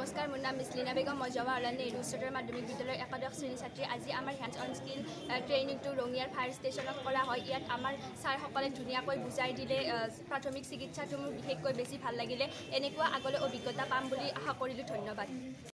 নমস্কাৰ, মোৰ নাম মিছ লীনা বেগম। মই জৱাহৰলাল নেহৰু উচ্চতৰ মাধ্যমিক বিদ্যালয়ৰ একাদশ শ্ৰেণীৰ ছাত্ৰী। আজি আমাৰ হেণ্ডছ অন স্কিল ট্ৰেইনিংটো ৰঙিয়াৰ ফায়াৰ ষ্টেচনত কৰা হয়। ইয়াত আমাৰ ছাৰসকলে ধুনীয়াকৈ বুজাই দিলে। প্ৰাথমিক চিকিৎসাটো মোৰ বিশেষকৈ বেছি ভাল লাগিলে। এনেকুৱা আগলৈ অভিজ্ঞতা পাম বুলি আশা কৰিলোঁ। ধন্যবাদ।